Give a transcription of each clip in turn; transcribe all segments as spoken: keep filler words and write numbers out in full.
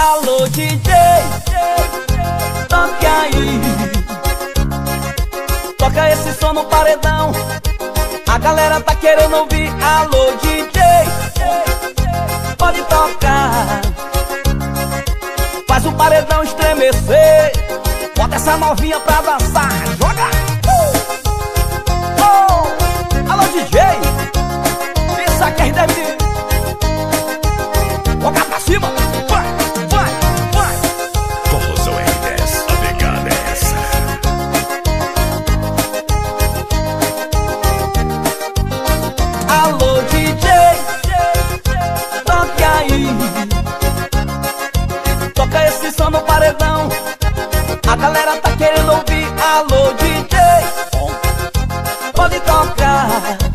Alô D J, toque aí, toca esse som no paredão. A galera tá querendo ouvir. Alô D J, pode tocar, faz o paredão estremecer. Bota essa novinha pra dançar, joga! uh! Oh! Alô D J, isso aqui é R dez. Toca pra cima, vai, vai, vai. Forrozão R dez, a pegada é essa. Alô D J, toque aí, toca esse som no paredão. A galera tá querendo ouvir. Alô D J, pode tocar,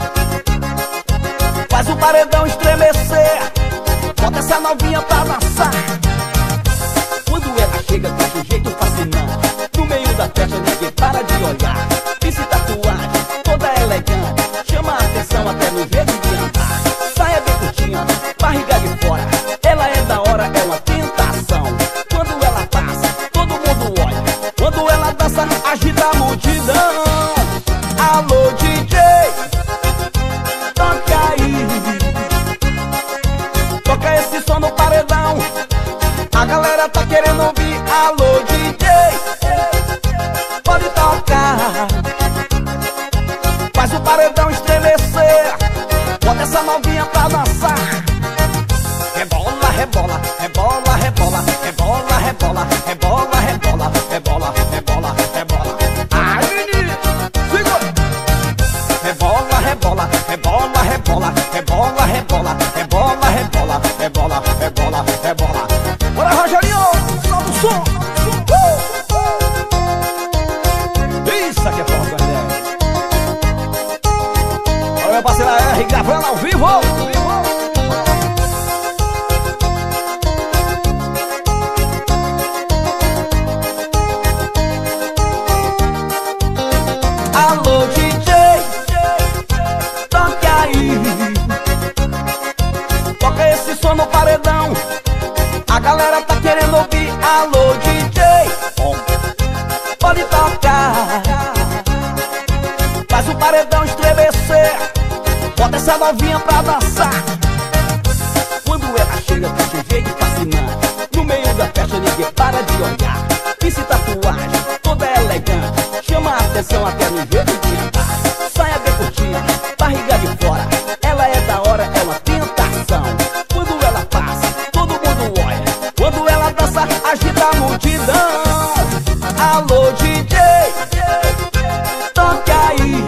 faz o paredão estremecer. Bota essa novinha pra dançar. Quando ela chega com um jeito fascinante, no meio da festa ninguém para de olhar. Pince tatuagem, toda elegante, chama a atenção até no jeito de andar. Saia bem curtinha, barriga de fora, ela é da hora, é uma tentação. Quando ela passa, todo mundo olha. Quando ela dança, agita a multidão. Alô D J, toca aí, toca esse som no paredão. A galera tá querendo ouvir. Alô D J, pode tocar, faz o paredão estremecer. Bota essa novinha pra dançar. Rebola, rebola, rebola, rebola, rebola, rebola, rebola, rebola, rebola, rebola, rebola. Ai, menino, segura. Rebola, rebola, rebola, rebola, rebola, rebola, rebola, rebola, rebola, rebola, rebola. Bora, Rogerinho, solta o som. Isso aqui é Forrozão R dez. Olha minha parceira R gravando ao vivo. Alô D J, toque aí, toca esse som no paredão. A galera tá querendo ouvir. Alô D J, pode tocar, faz o paredão estremecer. Bota essa novinha pra dançar. Quando ela chega com esse jeito fascinante, no meio da festa ninguém para de olhar. Pince tatuagem, toda elegante, chama a atenção até no jeito de andar. Saia bem curtinha, barriga de fora, ela é da hora, é uma tentação. Quando ela passa, todo mundo olha. Quando ela dança, agita a multidão. Alô D J, toca aí,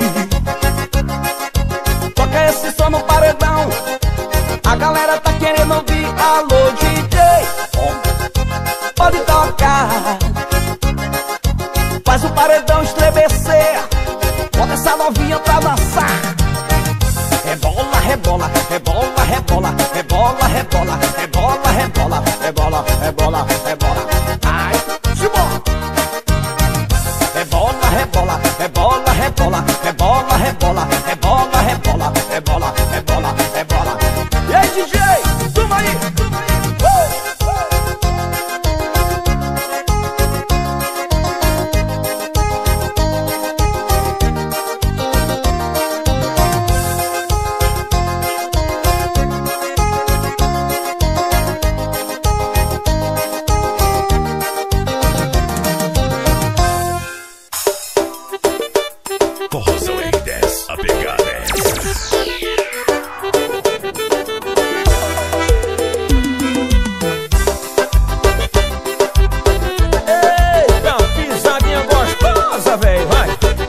toca esse som no paredão. A galera tá querendo ouvir. Alô D J, pode tocar, faz o paredão estremecer. Bota essa novinha pra dançar. Rebola, rebola, rebola, rebola, rebola, rebola, rebola, rebola, rebola, rebola, rebola. Ai, simbora. Rebola, rebola, rebola, rebola, rebola, rebola, rebola, rebola, rebola, rebola, rebola. E aí, D J, toma aí, toma aí. Forrozão R dez, a pegada é essa. Eita, pisadinha gostosa, véi, vai.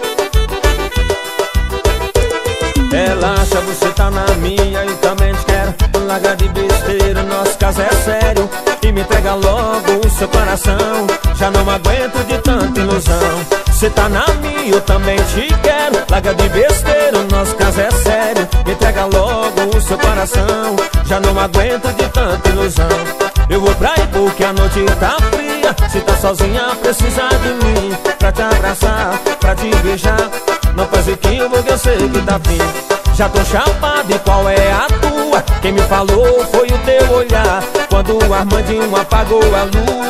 Relaxa, você tá na minha e também te quero. Larga de besteira, nosso caso é sério. E me entrega logo o seu coração. Já não aguento de tanta ilusão. Você tá na minha, eu também te quero. Larga de besteira, nosso caso é sério. Me entrega logo o seu coração. Já não aguento de tanta ilusão. Eu vou pra aí porque a noite tá fria. Se tá sozinha, precisa de mim. Pra te abraçar, pra te beijar. Não faz biquinho porque eu sei que tá fim. Já tô chapado e qual é a tua? Quem me falou foi o teu olhar. Quando quando o Armandinho apagou a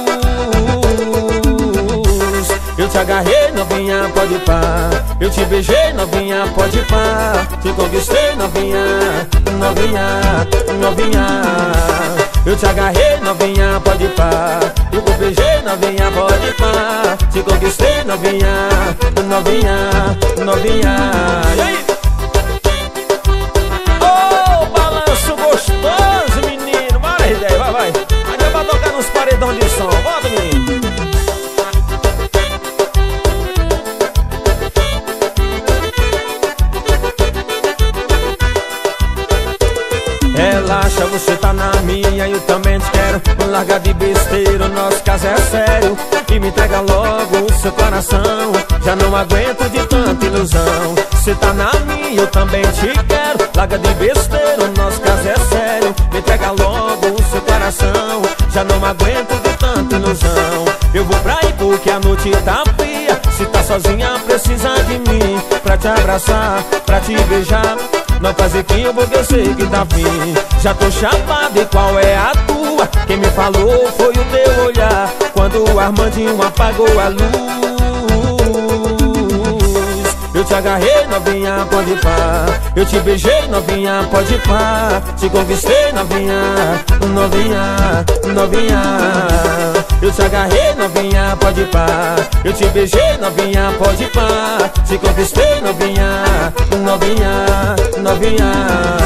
luz. Eu te agarrei, novinha, pode pá. Eu te beijei, novinha, pode pá. Te conquistei, novinha, novinha, novinha. Eu te agarrei, novinha, pode pá. Eu te beijei, novinha, pode pá. Te conquistei, novinha, novinha, novinha. E aí? Ô, balanço gostoso, menino. Bora, ideia, vai, vai. Ainda vai tocar nos paredões de som. Bota, menino. Relaxa, você tá na minha, eu também te quero. Larga de besteira, o nosso caso é sério. E me entrega logo o seu coração. Já não aguento de tanta ilusão. Você tá na minha, eu também te quero. Larga de besteira, o nosso caso é sério. Me entrega logo o seu coração. Já não aguento de tanta ilusão. Eu vou pra aí porque a noite tá fria. Se tá sozinha, precisa de mim. Pra te abraçar, pra te beijar. Não fazer quinho porque eu sei que tá fim. Já tô chapado e qual é a tua? Quem me falou foi o teu olhar. Quando o Armandinho apagou a luz. Eu te agarrei, novinha, pode pá. Eu te beijei, novinha, pode pá. Te conquistei, novinha, novinha, novinha. Eu te agarrei, novinha, pode pá. Eu te beijei, novinha, pode pá. Te conquistei, novinha, novinha, novinha.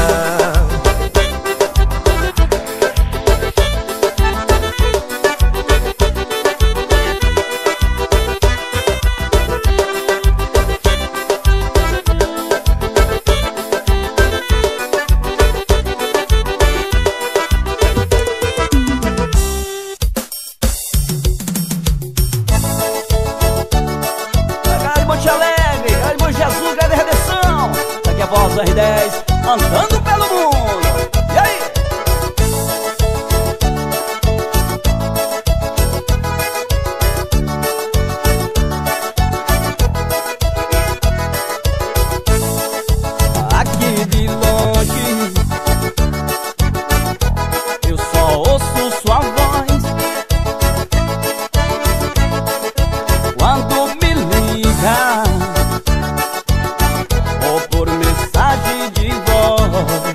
R dez, andando pelo mundo. E aí? Aqui de longe eu só ouço sua voz. Quando me liga ou por mensagem de voz,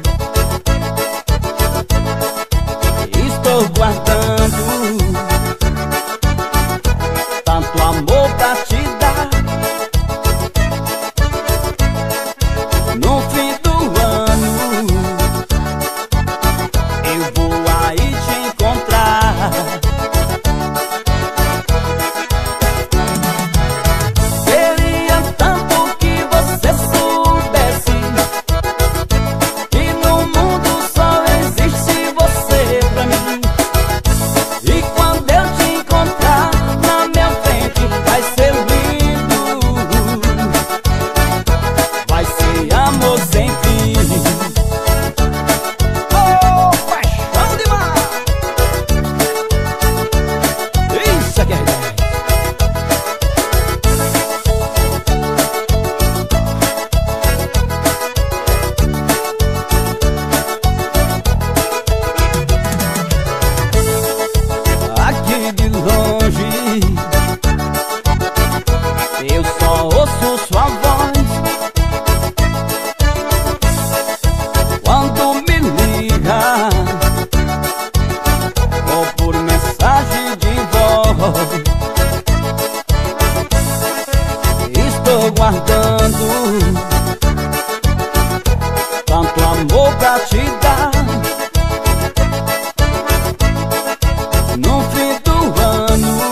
estou guardando tanto amor pra te dar. No fim do ano eu vou aí te encontrar. Queria tanto que você soubesse que no mundo só existe você pra mim. E quando eu te encontrar na minha frente vai ser lindo, vai ser amor sem fim. Oh, paixão demais! Isso aqui é ideia. Aqui de longe eu só ouço sua voz. Quando me liga ou por mensagem de voz, estou guardando tanto amor pra te dar. No fim do ano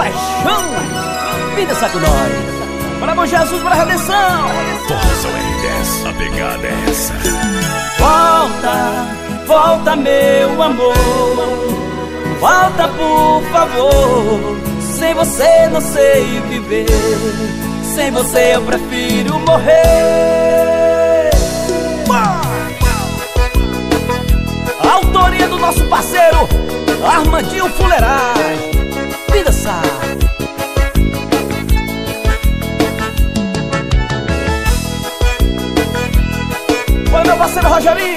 paixão. Vida saco nós. Para bom Jesus, para a redenção. Forrozão R dez, a pegada é essa. Volta, volta meu amor. Volta por favor. Sem você não sei viver. Sem você eu prefiro morrer. A autoria do nosso parceiro Armandinho Fuleiragem. Vida sabe. Oi, meu parceiro Rogerinho.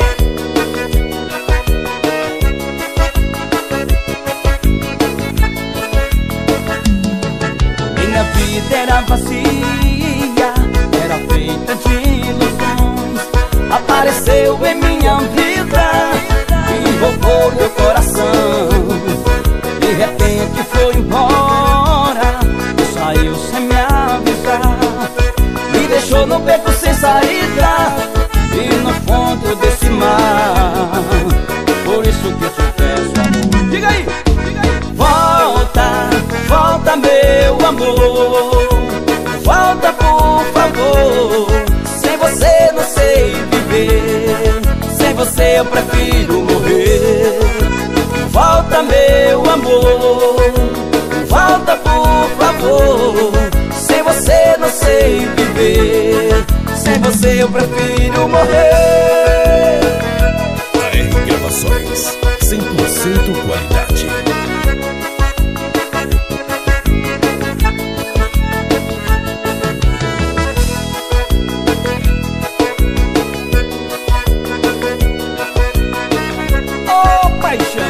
Minha vida era vazia, era feita de ilusões. Apareceu em minha vida e roubou meu coração. De repente foi embora, saiu sem me avisar. Me deixou no beco sem saída e no fundo desse mar. Por isso que eu te peço, amor. Diga aí, diga aí. Volta, volta meu amor. Volta por favor. Sem você não sei viver. Sem você eu prefiro morrer. Volta meu amor. Volta por favor. Sem você não sei viver. Sem você eu prefiro morrer. A R Gravações, cem por cento qualidade. Oh, paixão.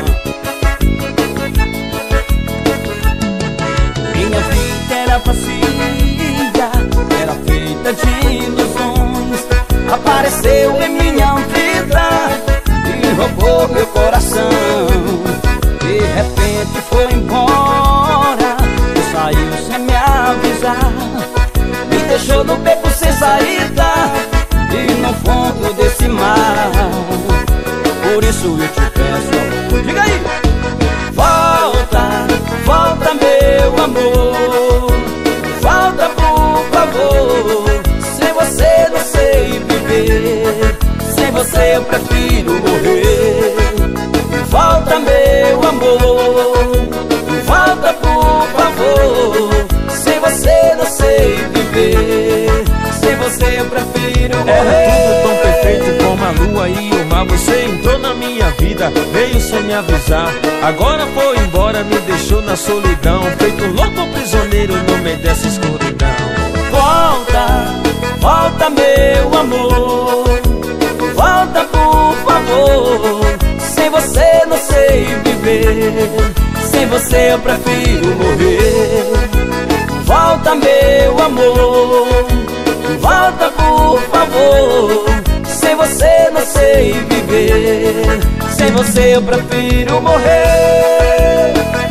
Minha vida era vazia, era feita de ilusões. Apareceu em minha vida e roubou meu coração. De repente foi embora e saiu sem me avisar. Me deixou no beco sem saída e no fundo desse mar. Por isso eu te peço, amor. Diga aí. Volta, volta meu amor. Volta por favor. Sem você não sei viver. Sem você eu prefiro morrer. Volta meu amor. Volta por favor. Sem você não sei viver. Sem você eu prefiro morrer. Era tudo tão perfeito como a lua e o mar. Você entrou na minha vida, veio sem me avisar. Agora foi embora, me deixou na solidão. Feito um louco prisioneiro no meio dessa escuridão. Volta, volta meu amor. Volta por favor. Sem você não sei viver. Sem você eu prefiro morrer. Volta meu amor. Volta por favor. Sem você não sei viver. Sem você eu prefiro morrer.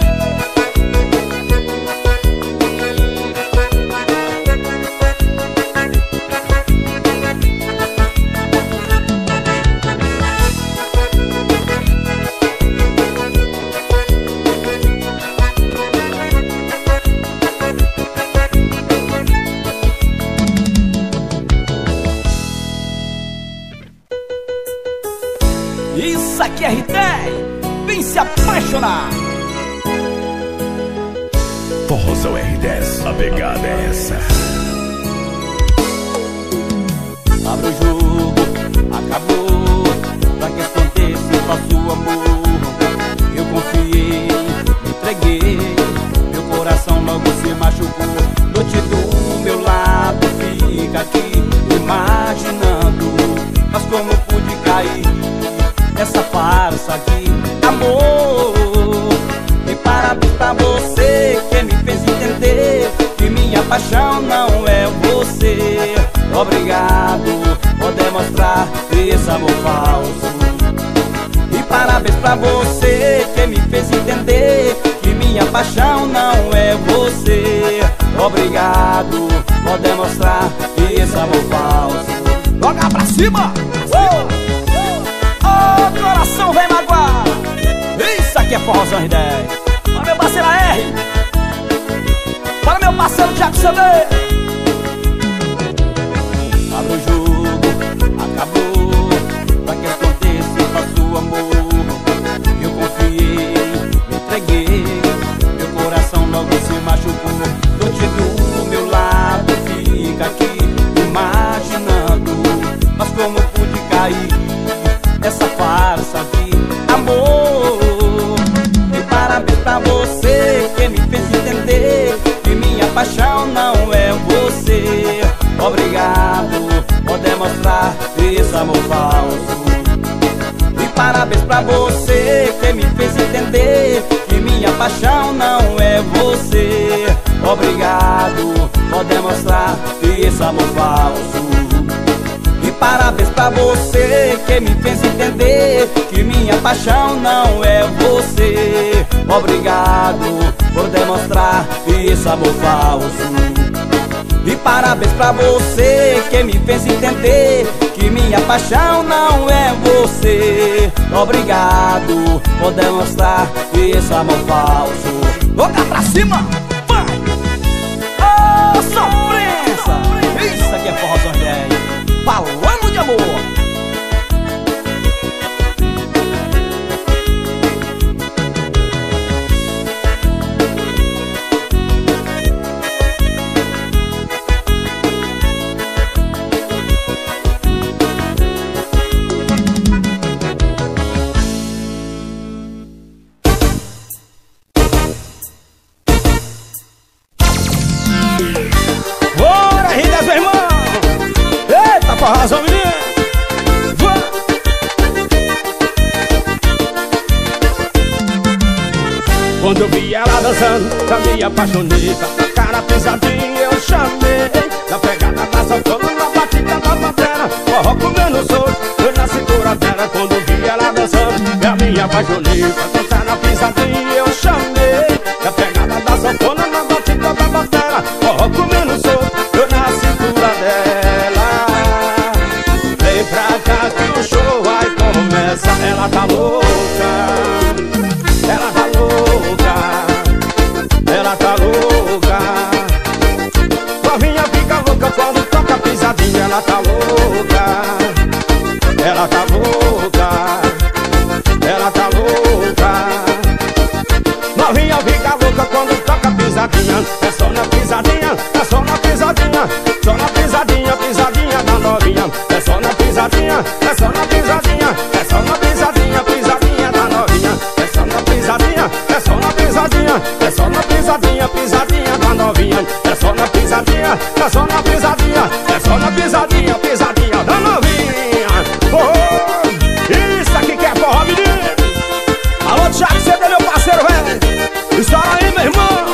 Isso aqui é R dez, vem se apaixonar. Forrozão R dez, a pegada é essa. Abre o jogo, acabou. Pra que aconteça falso amor. Eu confiei, me entreguei. Meu coração logo se machucou. Noite do meu lado, fica aqui imaginando. Mas como pude cair nessa farsa aqui, amor? E parabéns pra você que me fez entender que minha paixão não é você. Obrigado por demonstrar esse amor falso. E parabéns pra você que me fez entender que minha paixão não é você. Obrigado por demonstrar esse amor falso. Joga pra cima! Uh! Oh, coração vem magoar. Isso aqui é Forrozão R dez. Olha meu parceiro R. parceiro Jack C D. Abre o jogo, acabou. Pra que aconteça, faço amor. Eu confiei, me entreguei. Meu coração logo se machucou. Tô te do meu lado, fica aqui imaginando. Mas como pude cair nessa farsa de amor? E parabéns pra você que me fez entender que minha paixão não é você. Obrigado por demonstrar esse amor falso. E parabéns pra você que me fez entender que minha paixão não é você. Obrigado por demonstrar esse amor falso. E parabéns pra você que me fez entender que minha paixão não é você. Obrigado por demonstrar esse amor falso. E parabéns pra você que me fez entender que minha paixão não é você. Obrigado por demonstrar esse amor falso. Boca pra cima, vai! Ô, sofrência! Isso aqui é Forrozão dez, falando de amor. Forrozão, menino! Quando eu vi ela dançando, eu me apaixonei. Da cara pisadinha eu chamei. Da pegada da sanfona, na batida da batera. Forró comendo solto, foi na cintura dela. Quando eu vi ela dançando, eu me apaixonei. Da dançar na pisadinha eu chamei. Da pegada da sanfona, na batida da batera. Forró comendo solto, foi na cintura dela. Vem pra cá que o show vai começar. Ela tá louca, ela tá louca, ela tá louca. Novinha fica louca quando toca pisadinha. Ela tá louca, ela tá louca, ela tá louca. Novinha fica louca quando toca pisadinha. É só na pisadinha, é só na pisadinha. Só na pisadinha, pisadinha da novinha. É só na pisadinha, é só na pisadinha. É só na pisadinha, pisadinha da novinha. É só na pisadinha, é só na pisadinha. É só na pisadinha, pisadinha da novinha. É só na pisadinha, é só na pisadinha. É só na pisadinha, pisadinha da novinha. Oh, isso aqui que é forró, menino. Alô, Thiago, você é meu parceiro, velho. Estoura aí, meu irmão.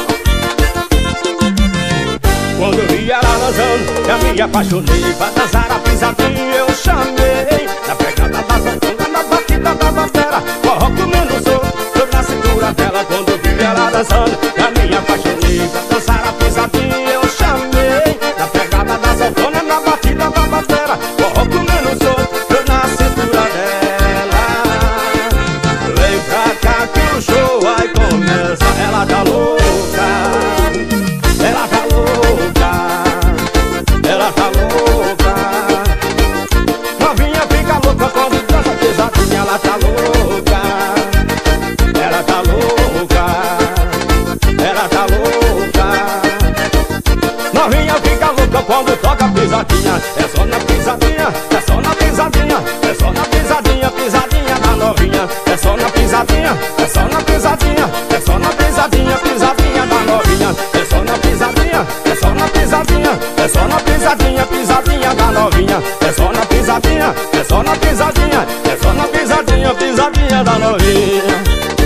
Quando eu vi ela dançando, eu me apaixonei. Pra dançar a pisadinha eu chamei. Na pegada da sanfona, na batida da batera. Forró comendo solto, eu na cintura dela. Quando eu vi ela dançando, eu me apaixonei. Pra dançar a pisadinha eu chamei. Na pegada da sanfona, na batida da batera. Forró comendo solto, eu na cintura dela. Vem pra cá que o show vai começar. Ela tá louca, ela tá louca, ela tá louca. Novinha fica louca quando dança pesadinha. Ela tá louca, ela tá louca, ela tá louca. Novinha fica louca quando toca pisadinha. É só na pisadinha, é só na pisadinha. É só na pisadinha, pisadinha da novinha. É só na pisadinha, é só na pisadinha. É só na pisadinha, pisadinha da novinha. É só na pisadinha, é só na pisadinha. É só na pisadinha, pisadinha da novinha. É só na pisadinha, é só na pisadinha. É só na pisadinha, pisadinha da novinha.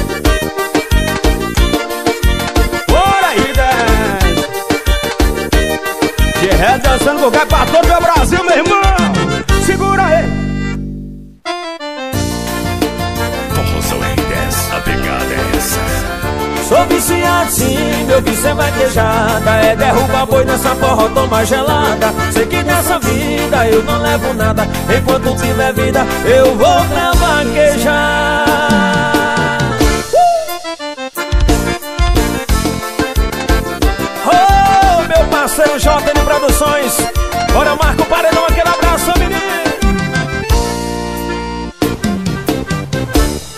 Bora aí, dez. De ré dançando qualquer pra todo o Brasil, meu irmão. Segura aí. Forrozão R dez, a pegada é essa. Sou viciado sim, meu vício é vaquejada. É derrubar boi nessa forró, toma gelada. Sei que nessa vida eu não levo nada. Enquanto tiver vida eu vou pra vaquejar. uh! Oh!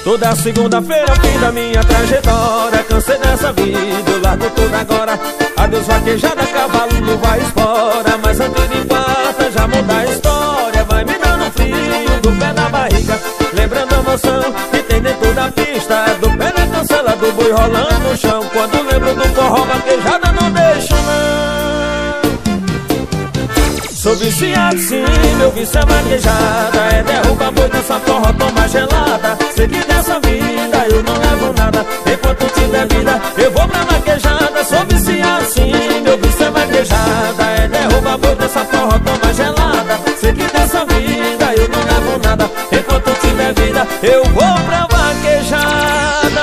Toda segunda-feira, fim da minha trajetória. Cansei dessa vida, eu largo tudo agora. Adeus vaquejada, cavalo vai espora. Mas antes de quarta já muda a história. Vai me dando frio do pé da barriga, lembrando a emoção que tem dentro da pista. Do pé na cancela, do boi rolando no chão. Quando lembro do forró, vaquejada não deixa não. Sou viciado sim, meu vício é vaquejada. É derruba boi nessa forró, toma gelada. Sei que dessa vida eu não levo nada. Enquanto tiver vida eu vou pra vaquejada. Sou viciado sim, meu vício é vaquejada. É derruba boi nessa forró, toma gelada. Sei que dessa vida eu não levo nada. Enquanto tiver vida eu vou pra vaquejada.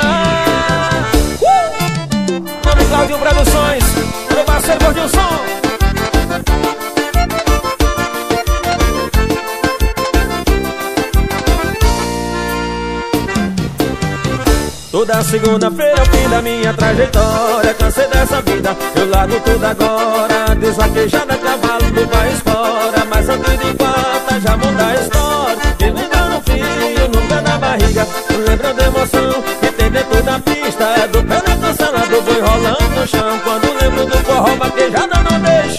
uh! Nome Claudio Produções, meu parceiro Gordinho Som. Toda segunda-feira, fim da minha trajetória. Cansei dessa vida, eu largo tudo agora. Desvaquejada, cavalo do país fora. Mas antes de quarta já muda a história. Que me dá no fio, no pé da barriga, lembrando a emoção que tem dentro da pista. É do pé na cancela, do boi rolando no chão. Quando lembro do forró, vaquejada não deixa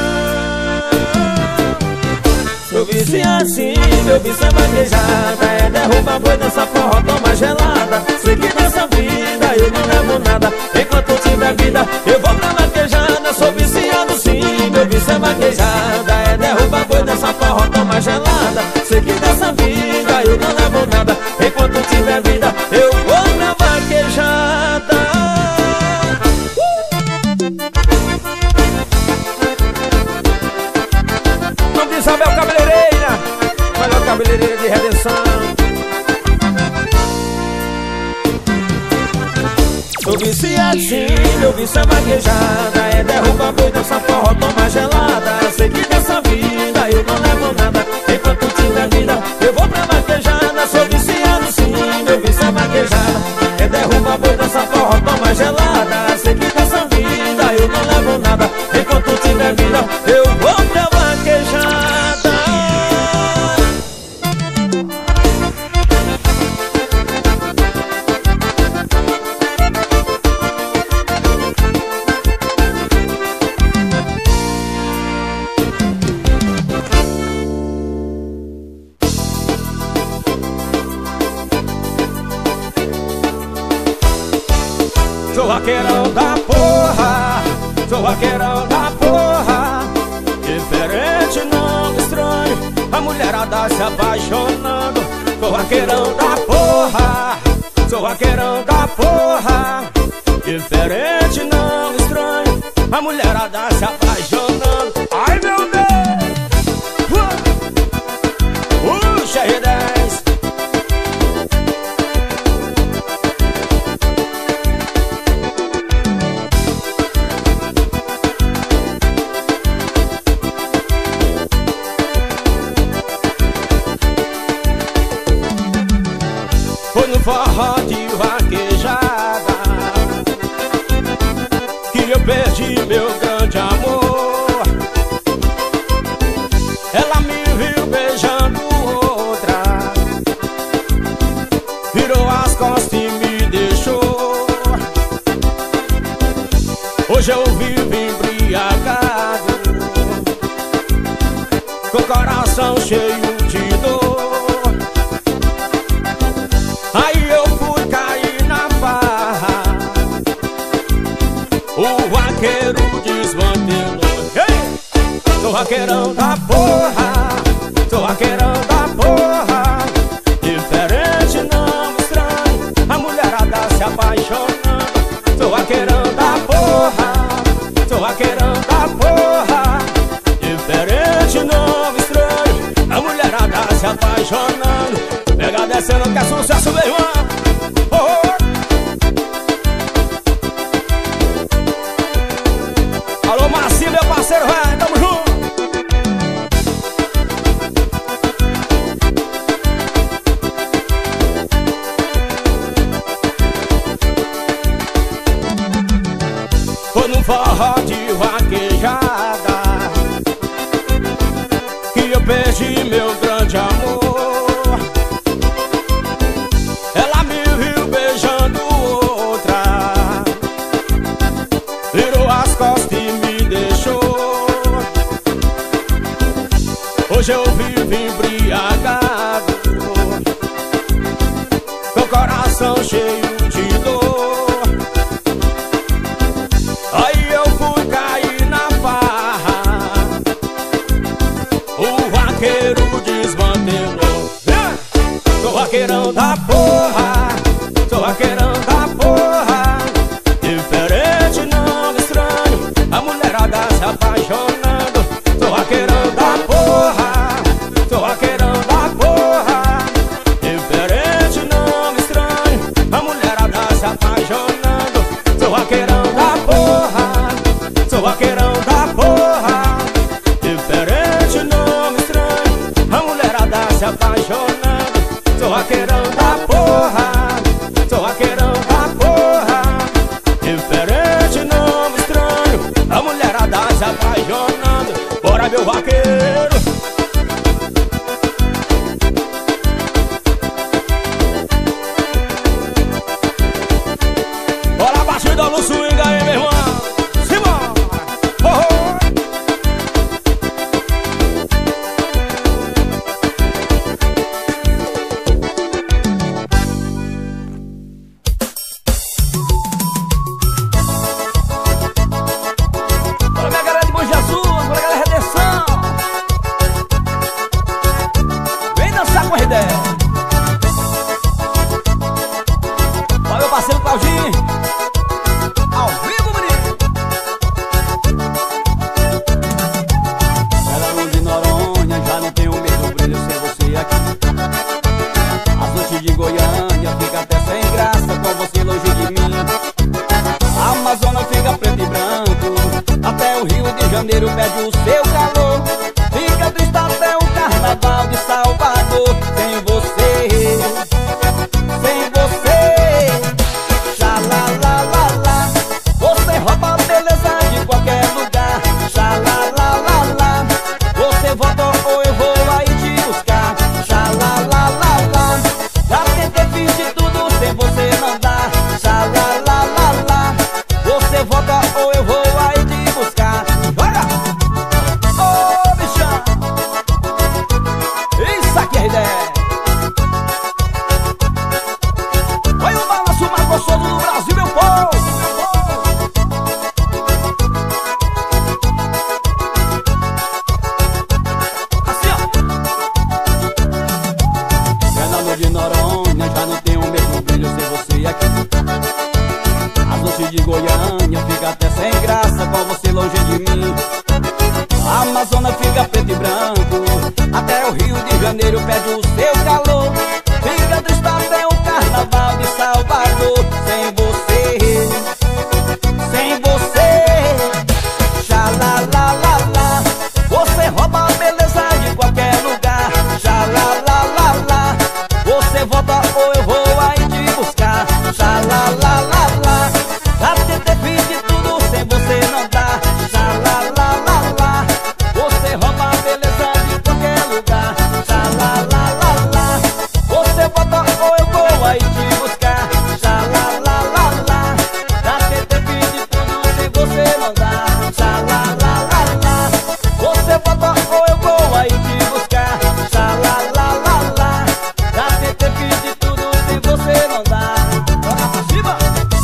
não. Sou viciado sim, meu vício é vaquejada. É derruba boi nessa forró, toma gelada. Sei que dessa vida eu não levo nada. Enquanto tiver vida eu vou pra vaquejada. Sou viciado sim, meu vício é vaquejada. É derruba boi nessa forró, toma gelada. Sei que dessa vida eu não levo nada. Enquanto tiver vida eu vou pra vaquejada. uh! Nome de Isabel Cabeleireira, melhor cabeleireira de Redenção. Sou viciado sim, meu vício é vaquejada. É derruba boi nessa forró, toma gelada. Sei que dessa vida eu não levo nada. Enquanto tiver vida eu vou pra vaquejada. Sou viciado sim, meu vício é vaquejada. É derruba boi nessa forró, toma gelada. Sei que dessa vida eu não levo nada. Enquanto tiver vida eu vou pra vaquejada. Sou vaqueirão da porra, sou vaqueirão da porra. Diferente, não estranho, a mulherada se apaixonando. Sou vaqueirão da porra, sou vaqueirão da porra. Diferente, não estranho, a mulherada se apaixonando. Ai meu Deus! Puxa R dez. Foi no forró de vaquejada que eu perdi meu grande amor. Ela me viu beijando outra, virou as costas e me deixou. Hoje eu vivo embriagado, com o coração cheio de dor. Aí eu fui cair na farra, o vaqueiro desmantelou. Hey! Sou vaqueirão da porra, sou vaqueirão da porra. Diferente, não estranho, a mulherada se apaixonando. Sou vaqueirão da porra, sou vaqueirão da porra. Diferente, não estranho, a mulherada se apaixonando. Pega descendo que é sucesso, meu irmão. Oh, oh. Alô, Marcinho, meu parceiro, vai, tamo junto. Foi num forró de vaquejada que eu perdi meu grande amor. coração cheio de dor. Aí eu fui cair na farra, o vaqueiro desmantelou. Sou vaqueirão da porra, sou vaqueirão da porra. Diferente, não estranho, a mulherada se apaixonando. Sou vaqueirão da porra, sou vaqueirão da porra. Diferente, não estranho, a mulherada se apaixonando. Sou vaqueirão da porra, sou vaqueirão da porra. Diferente, não estranho, a mulherada se apaixonando. Sou vaqueirão da porra, sou vaqueirão da porra. Diferente, não estranho, a mulherada se apaixonando. Bora, meu vaqueiro! Bora a batida no swing aí, meu irmão! Simbora! Oh, oh. Bora, minha galera de Bom Jesus, bora, galera Redenção! Vem dançar com a ideia! Olha meu parceiro Claudinho, ao vivo, bonito. Ela não de Noronha, já não tem o mesmo brilho sem você aqui. As noites de Goiânia fica até sem graça com você longe de mim. A Amazônia fica preto e branco, até o Rio de Janeiro pede o seu calor. Fica triste até o Carnaval de Salvador. Sem você, sem você. Xalalalala, você rouba a beleza de qualquer lugar. Xalalalala, você volta ou eu vou aí te buscar. Xalalalala, já tentei fingir tudo sem você mandar. Xalalalala, você volta ou eu vou aí te buscar. Bora! Ô, bichão! Isso aqui é a ideia! Foi o balanço mais gostoso do Brasil, meu povo! Assim, ó! Fernando de Noronha, já não tem o mesmo brilho sem você aqui. As noites de Goiânia fica até sem graça com você longe de mim. A Amazônia fica preto e branco, até o Rio de Janeiro pede o seu calor. Fica triste até o Carnaval de Salvador. Sem você, sem você. Xalalalala, você rouba a beleza de qualquer lugar. Xalalalala, você volta ou eu vou aí te buscar. Xalalalala, já tentei fingir tudo sem você não dá. Xalalalala, você rouba a beleza de qualquer lugar. Xalalalala, você volta ou eu vou aí te buscar. Xalalalala, já tentei fingir tudo sem você não dá. Xalalalala, você volta ou eu vou aí te buscar. Xalalalala, já tentei fingir tudo sem você não dá. Bora pra cima!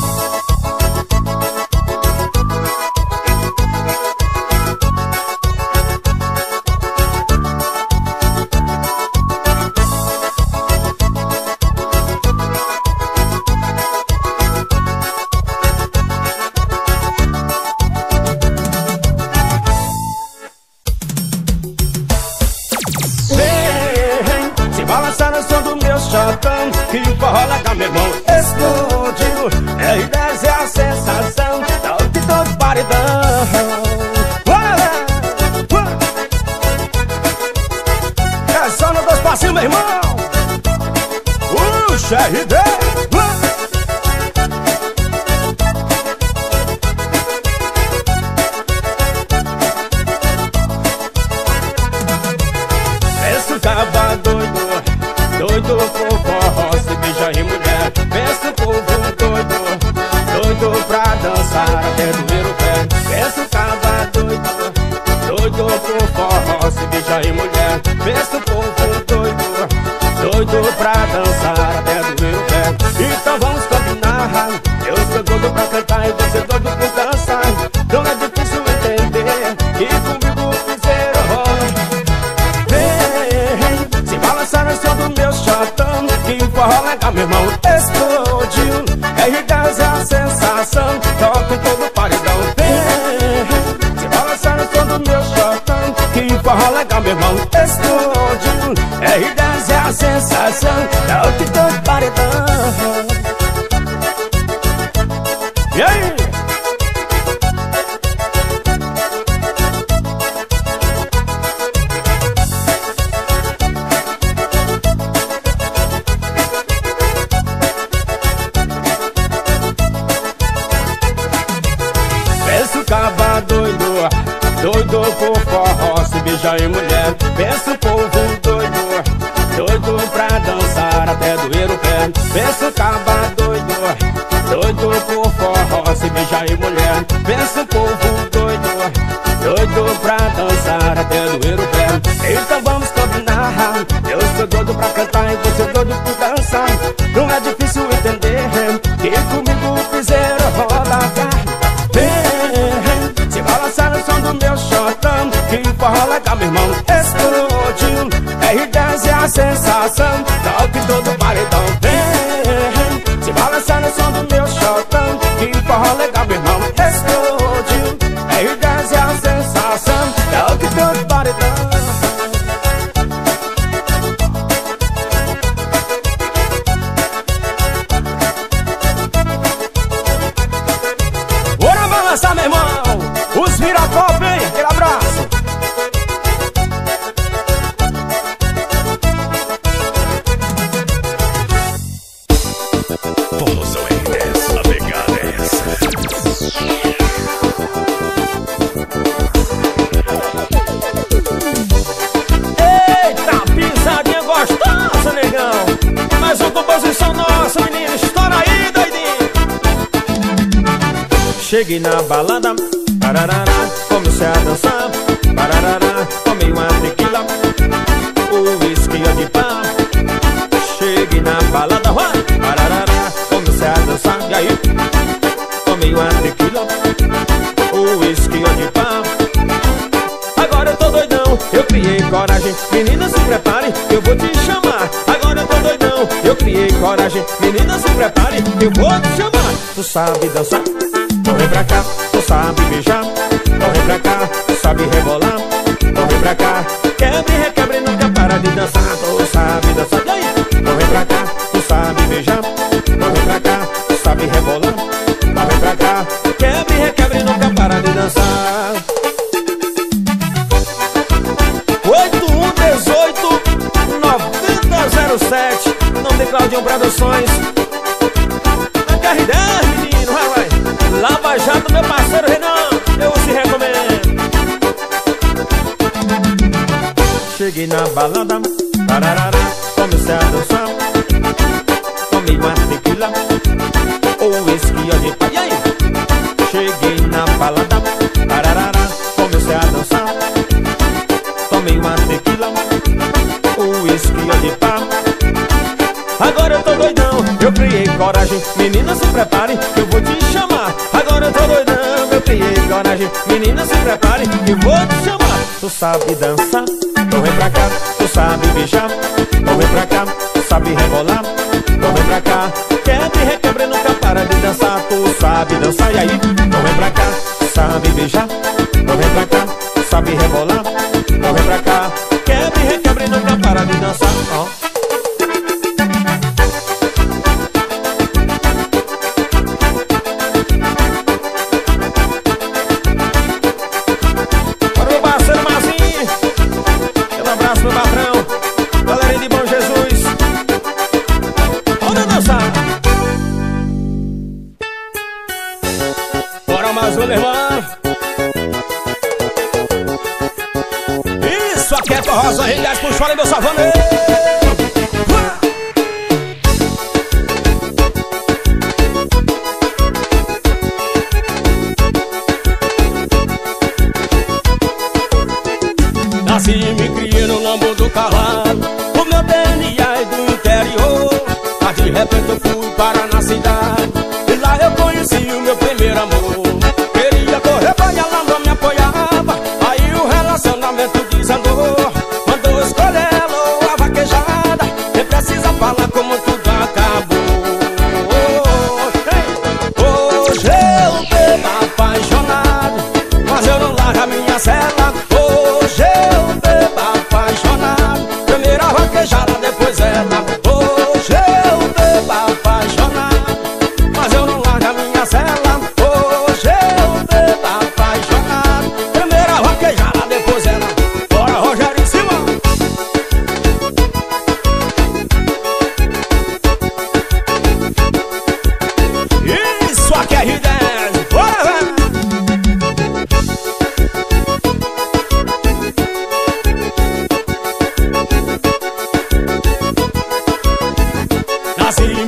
Vem, se balançar no som do meu chotão, que o forró legal, meu irmão, explodiu. R dez é a sensação, tá o que todo paredão. Bora, bora. É só no dois passinhos, meu irmão. Puxa, R dez. Penso caba doido, doido por forró, se beija e mulher. Penso povo doido, doido pra dançar até doer o pé. Penso caba doido, doido por forró, se beija e mulher. Penso povo doido, doido pra dançar até doer o pé. Então forró legal, meu irmão, explodiu. R dez é a sensação, toca em todo o paredão. Vem, se balançar no som do meu shotão. Que forró legal, meu irmão, explodiu. R dez é a sensação, toca em todo o paredão. E aí? Caba doido, doido por forró, se beija em mulher. Pensa o povo doido, doido pra dançar até doer o pé. Pensa o caba doido, doido por forró, se beija em mulher. Pensa o povo doido, doido pra dançar até doer o pé. Então vamos combinar, eu sou doido pra cantar e você doido por dançar. Não é difícil entender que comigo o piseiro roda a carne. Vem, se balançar no som do meu shotão. Que forró legal, meu irmão, explodiu. R dez é a sensação, toque em todo o paredão. Vem, se balançar no som do meu shotão. Que forró legal, meu irmão, explodiu. R dez é a sensação, toque em todo o paredão. Balançar, meu irmão, os vira-copo, hein? Aquele abraço. Vamos ao R dez, a pegada é essa. Eita, pisadinha gostosa, negão. Mais uma composição nossa, menino. Estoura aí, doidinho. Cheguei na balada, pararará, comecei a dançar, pararará, tomei uma tequila, o whisky de pá. Cheguei na balada, pararará, comecei a dançar, e aí? Tomei uma tequila, o whisky de pá. Agora eu tô doidão, eu criei coragem, menina se prepare, eu vou te chamar. Agora eu tô doidão, eu criei coragem, menina se prepare, eu vou te chamar. Tu sabe dançar? Corre pra cá, tu sabe beijar. Corre pra cá, tu sabe rebolar. Corre pra cá, quebre, requebre, nunca para de dançar. Tu sabe dançar, e aí? Corre pra cá, tu sabe beijar. Corre pra cá, tu sabe rebolar. Corre pra cá, quebre, requebre, nunca para de dançar. Oito um dezoito noventa zero sete. Nome de Claudinho Produções. A R dez, menino, vai, vai. Lava Jato, meu parceiro Renan, eu se recomendo. Cheguei na balada, pararará, comecei a dançar. Tomei uma tequila, ou whisky de pai. E aí? Cheguei na balada, pararará, comecei a dançar. Tomei uma tequila, ou whisky de pá. Agora eu tô doidão, eu criei coragem, menina se prepare, eu vou te chamar. Agora eu tô doidão, eu criei coragem, menina se prepare, eu vou te chamar. Tu sabe dançar, então vem pra cá, tu sabe beijar. Então vem pra cá, tu sabe rebolar. Então vem pra cá, quebre, requebre, nunca para de dançar. Tu sabe dançar, e aí? Então vem pra cá, tu sabe beijar. Então vem pra cá, tu sabe rebolar. Então vem pra cá, quebre, requebre, nunca para de dançar. Ó. Meu patrão, galerinha de Bom Jesus, bora dançar. Bora mais uma, irmã. Isso aqui é forrosa, R dez, puxa fora, meu savaneiro. Nasci e me criei no lombo do cavalo. O meu D N A é do interior. Mas de repente eu fui para na cidade. E lá eu conheci o meu primeiro amor. Queria correr pra ela, não me apoiava. Aí o relacionamento desandou. Mandou escolher ela ou a vaquejada. Nem precisa falar como tu dá.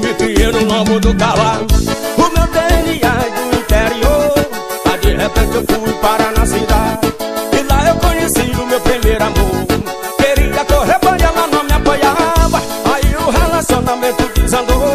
me criei no lombo do cavalo. O meu D N A é do interior, mas de repente eu fui parar na cidade. E lá eu conheci o meu primeiro amor. Queria correr, mas ela não me apoiava. Aí o relacionamento desandou.